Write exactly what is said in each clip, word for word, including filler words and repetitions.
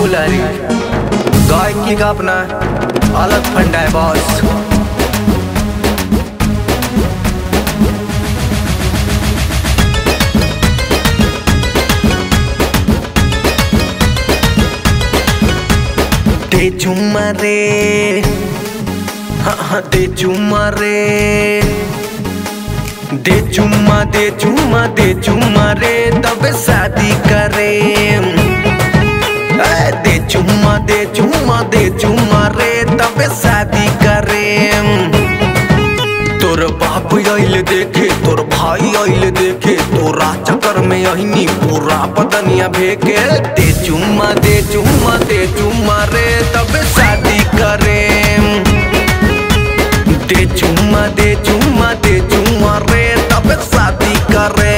पुलारी गायकी का अपना अलग फंडा है बॉस। दे चुम्मा रे, हाँ हाँ दे चुम्मा रे, दे चुम्मा दे चुम्मा दे चुम्मा रे तब शादी करे। दे चुम्मा दे चुम्मा दे चुम्मा रे तब शादी करे। तोर बाप आइल देखे, तोर भाई आइल देखे, तोरा चक्कर में अहिनी पूरा बदनिया भेके। दे चुम्मा दे चुम्मा दे चुम्मा रे तब शादी करे। दे चुम्मा दे चुम्मा दे चुम्मा रे तब शादी करे।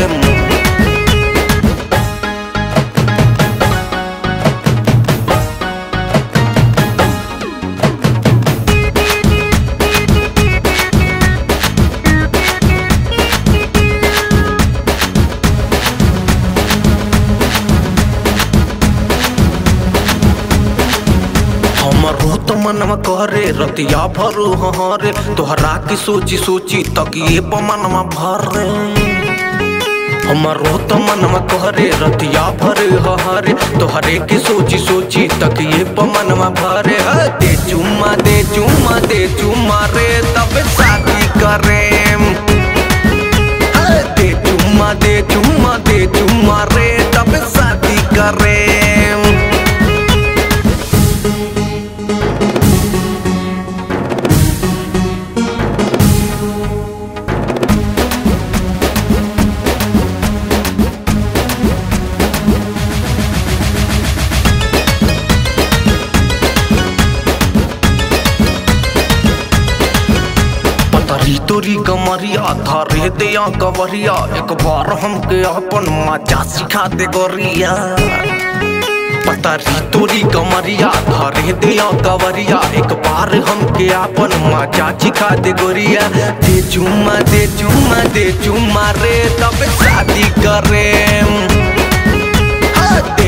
हमरो तो मनवा करे रतिया भरू हरे, तोहरा की सोची सोची तकिए पमनवा भरे। हमरो तो मनवा करे रतिया भरे हरे, तोहरे की सोची सोची तकिए पमनवा भरे। दे चुम्मा दे चुम्मा दे चुम्मा रे तब शादी करे। दे चुम्मा दे चुम्मा दे चुम्मा रे तब शादी करे। तोरी कमरिया धारे दिया कवरिया, एक बार हमके अपन मजा सिखा दे गोरिया। पतरी तोरी कमरिया धारे दिया कवरिया, एक बार हमके अपन मजा सिखा दे गोरिया। दे चुम्मा दे चुम्मा दे चुम्मा रे तब शादी करे। दे